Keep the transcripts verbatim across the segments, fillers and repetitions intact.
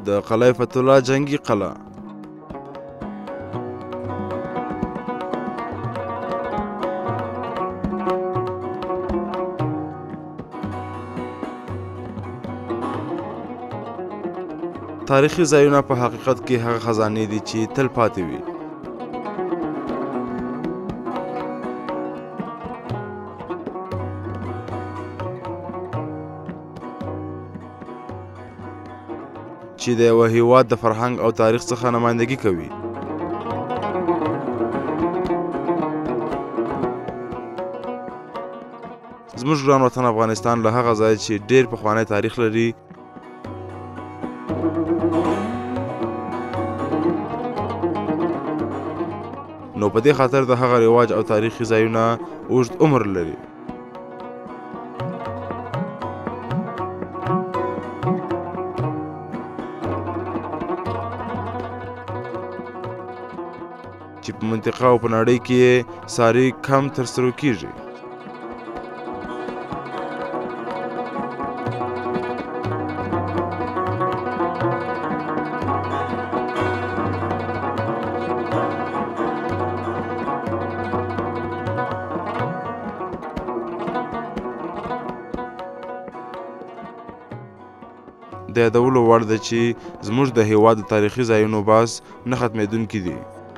د قلعه فتح الله جنگي قلعه تاریخي ځایونه په حقیقت کې هغه خزانې دي چې تل پاتې وي. چې د یوه هیواد د فرهنګ او تاریخ څخه نمایندګي کوي. زموږ ګران وطن افغانستان له هغه ځایه چې ډېر پخوانی تاریخ لري نو په دې خاطر د هغه رواج او تاریخي ځایونه اوږد عمر لري. چې په منطقه او په نړۍ کې یې ساري کم ترسره کیږي. د یادولو وړ ده چې زموږ د هېواد د تاریخي ځایونو باز نه ختمېدونکي دي.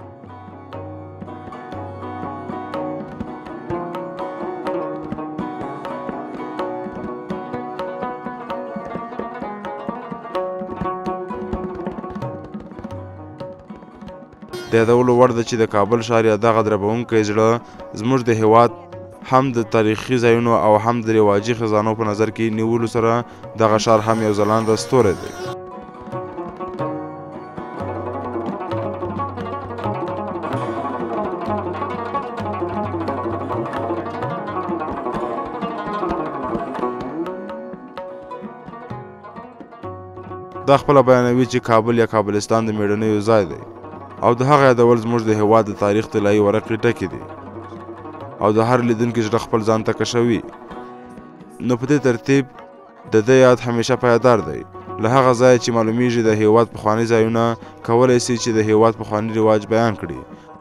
د یادولو وړ ده چې د کابل ښار یا دغه دربونکی زړه زموږ د هېواد هم د تاریخي ځایونو او هم د رواجي خزانو په نظر کې نیولو سره دغه ښار هم یو ځلانده ستوری دی. دا خپله بیانوي چې کابل یا کابلستان د مېړنیو ځای دی او د هغه یادول زموږ د هېواد د تاریخ طلایي ورقې ټکي دي او د هر لیدونکي زړه خپل ځان ته کشوي. نو په دې ترتیب د ده یاد همیشه پایدار دی. له هغه ځایه چې معلومیږي د هېواد پخواني ځایونه کولی سي چې د هېواد پخواني رواج بیان کړي.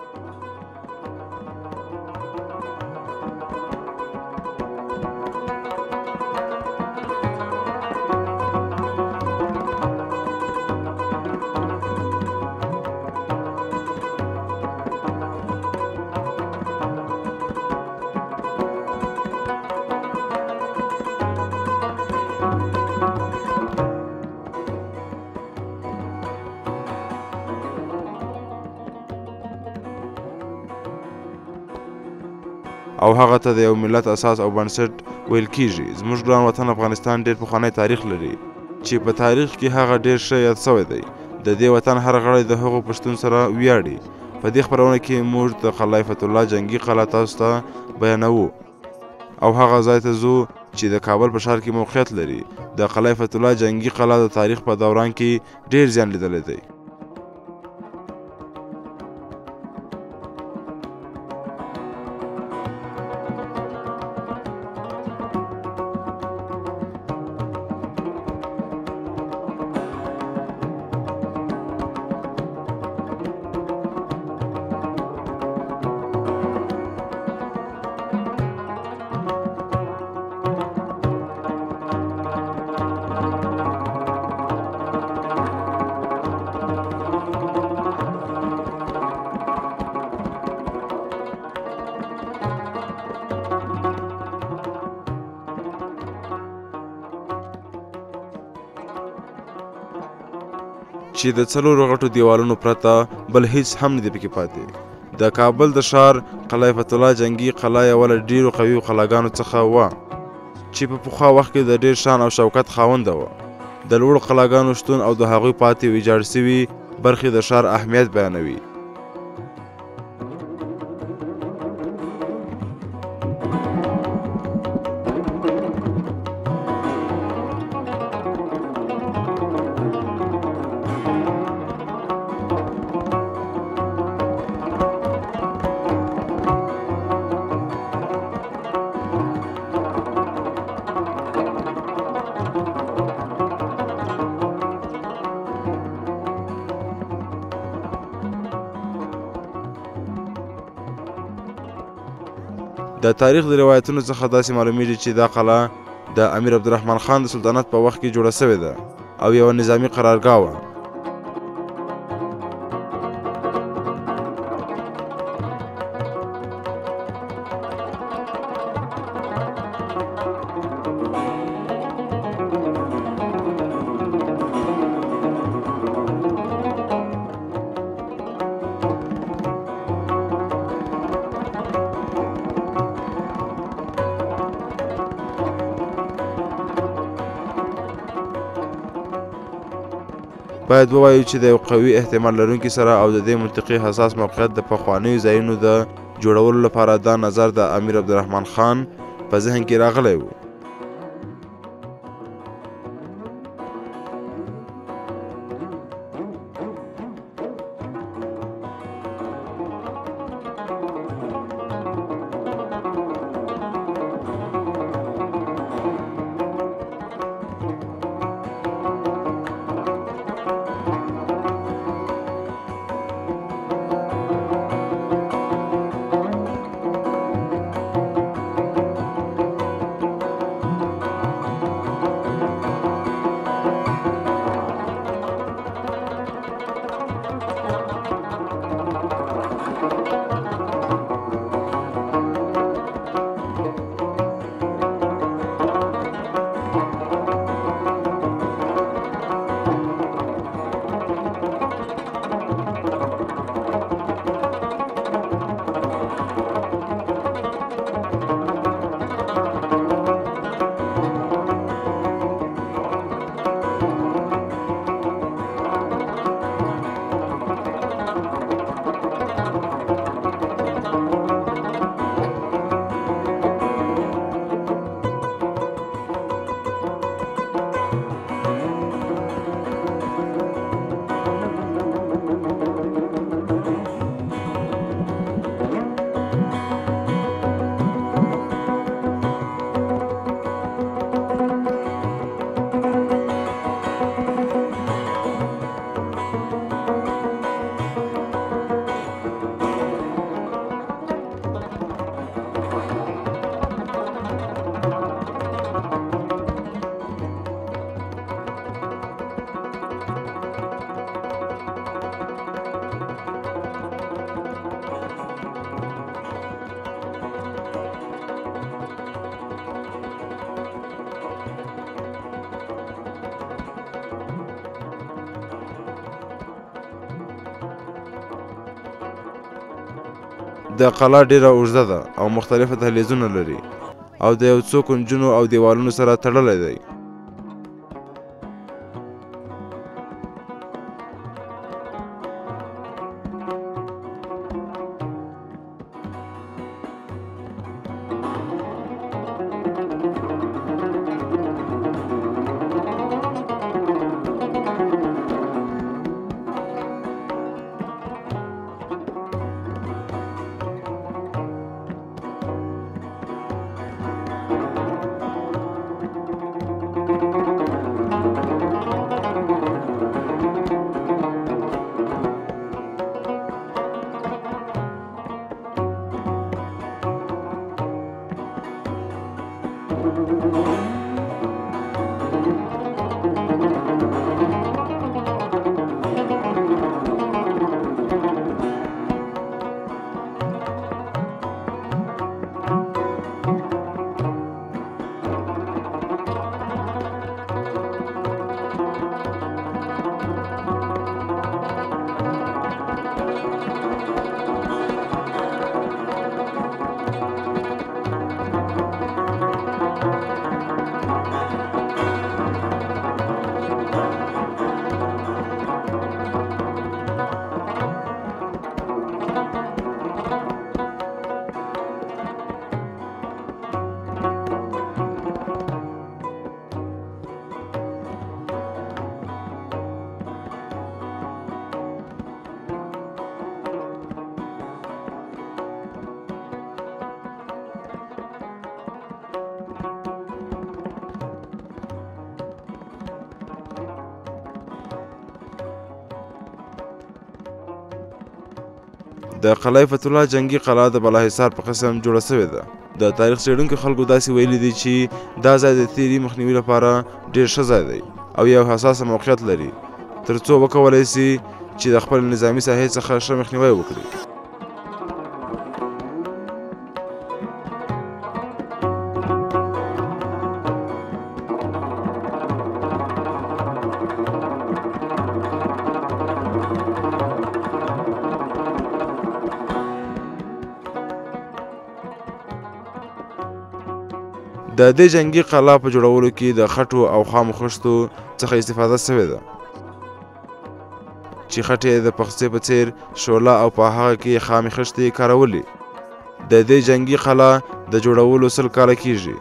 او هغه ته د یو ملت اساس او بنسټ ویل کیږي. زموږ ګران وطن افغانستان ډېر پخوانی تاریخ لري چې په تاریخ کې هغه ډېر ښه یاد سوی دی. د دې وطن هر غړی د هغو په شتون سره ویاړي. په دې خپرونه کې موږ د قلعه فتح الله جنګي قلعه تاسو ته بیانوو او هغه ځای ته ځو چې د کابل په ښار کې موقعیت لري. د قلعه فتح الله جنګي قلعه د تاریخ په دوران کې ډېر زیان لیدلی دی. چې د څلورو غټو دیوالونو پرته بل هیڅ هم نه دی پکې پاتې. د کابل د ښار قلعه فتح الله جنګي قلعه یوه له ډېرو قوي قلعهګانو څخه وه چې په پخوا وخت کې د ډېر شان او شوکت خاونده وه. د لوړو قلعهګانو شتون او د هغوی پاتې ویجاړ سوي برخې د ښار اهمیت بیانوي. د تاریخ د روایتونو څخه داسې معلومیږي چې دا قلعه د امیر عبدالرحمن خان د سلطنت په وخت کې جوړه سوې ده او یوه نظامي قرارګاه وه. باید ووایو چې د یو قوي احتمال لرونکي سره او د دې منطقي حساس موقعیت د پخوانیو ځایونو د جوړولو لپاره دا نظر د امیر عبدالرحمن خان په ذهن کې راغلی و. د قلعه ډیره اوږده ده او مختلفه دهلیزونه لري او د یو څو کنجونو او دیوالونو سره تړلی دی. د قلعه فتح الله جنگي قلعه د بالاحصار په قسم جوړه شوې ده. د تاریخ څېړونکو خلکو داسې ویلي دي چې دا ځای د تیري مخنیوي لپاره ډېر ښه ځای دی او یو حساسه موقعیت لري تر څو وکولی سي چې د خپل نظامي ساحې څخه ښه مخنیوی وکړي. د دې جنگي قلا په جوړولو کې د خټو او خامو خښتو څخه استفاده شوې ده چې خټې د پخڅې په څیر شوله او په هغه کې خامې خښتې کارولې. د دې جنگي قلا د جوړولو سل کاله کیږي.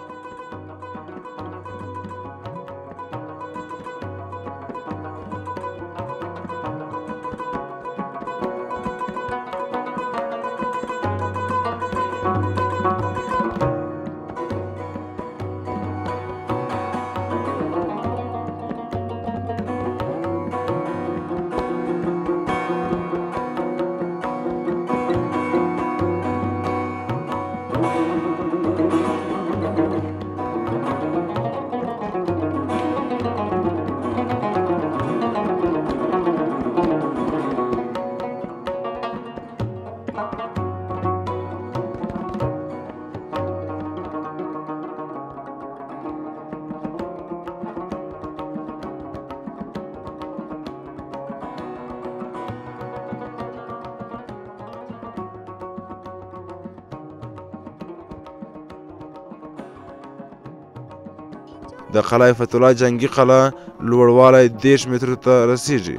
د قلعه فتح الله جنگي قلعه لوړوالی دېرش مترو ته رسیږي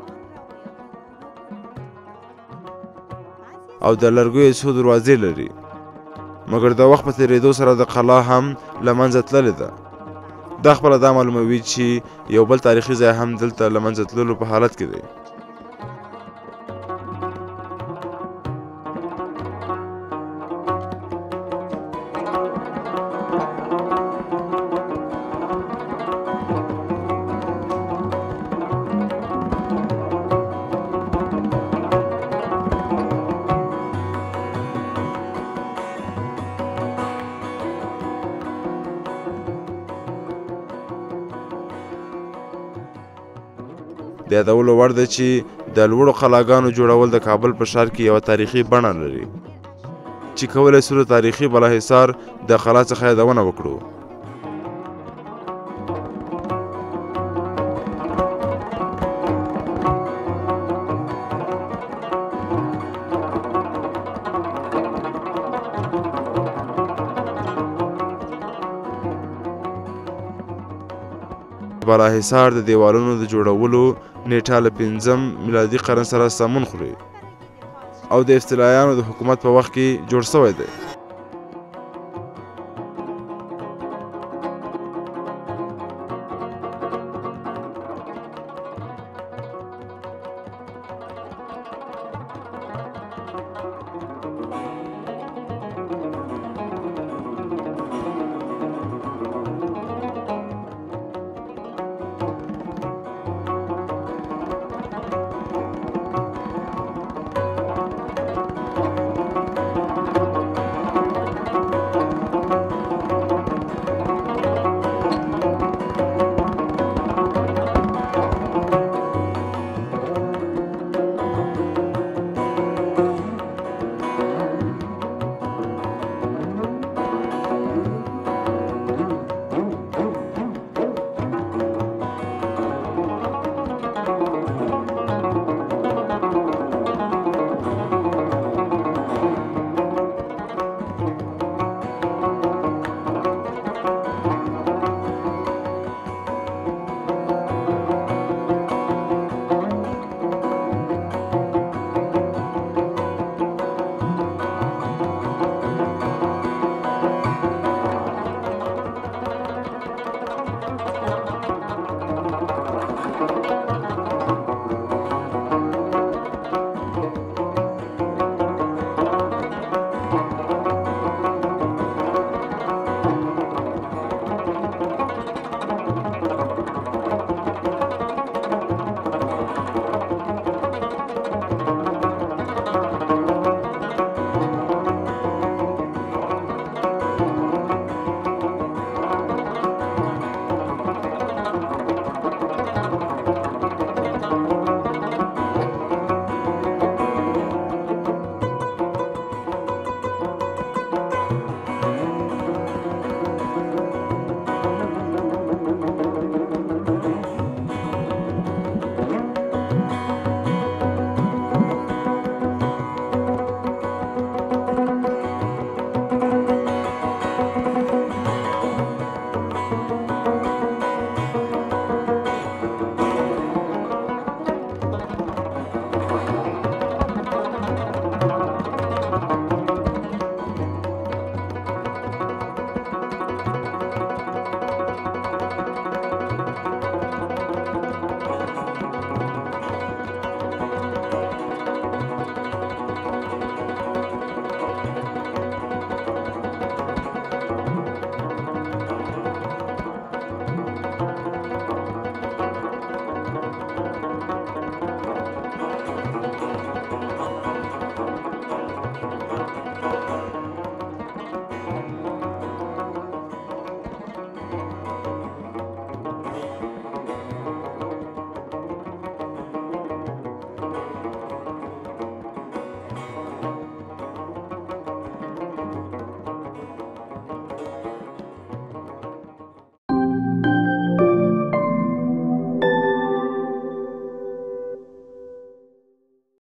او د لرګیو څو دروازې لري، مګر د وخت په تېرېدو سره د قلعه هم له منځه تللې ده. دا خپله دا معلوموي چې یو بل تاریخي ځای هم دلته له منځه تللو په حالت کې دی. د یادولو وړ ده چې د لوړو قلاګانو جوړول د کابل په ښار کې یوه تاریخي بڼه لري چې کولی سو د تاریخي بالاحصار د قلا څخه یادونه وکړو. بالاحصار د دیوالونو د جوړولو نیټه له پنځم میلادي قرن سره سمون خوري او د افتلایانو د حکومت په وخت کې جوړ شوی دی.